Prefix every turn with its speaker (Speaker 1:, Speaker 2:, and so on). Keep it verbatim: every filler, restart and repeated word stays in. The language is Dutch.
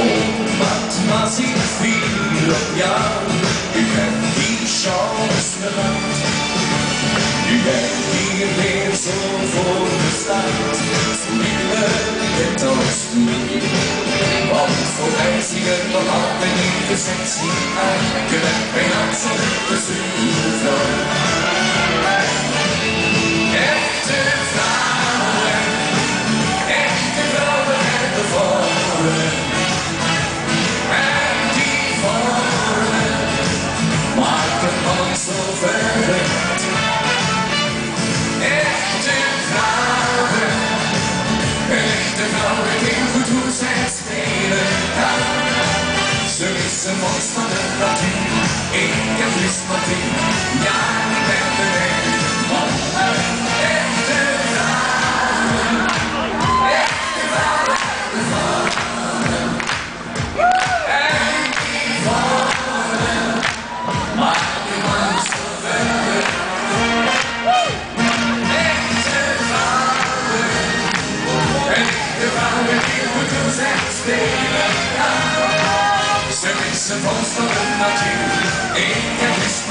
Speaker 1: Omdat man ziet viel op jou, u hebt die chance bereikt. U bent hier weer zo voor gestart, zo minder dit als toen. Want voor mij zie je nog altijd niet de sexy uit, je bent mijn absolute supervrouw. Echte vrouwen, echte vrouwen hebben vormen. En die vormen maken man zo verwend. Echte vrouwen, echte vrouwen, heel goed hoe zij spelen kan. Ze is een mens van de natuur, ik heb lust wat in, ja ik ben de weg. Echte vrouwen, echte vrouwen hebben vormen. En die vormen maken man zo verwend. Echte vrouwen, echte vrouwen, heel goed hoe zij spelen kan. Ze is een vondst van de natuur, ik heb lust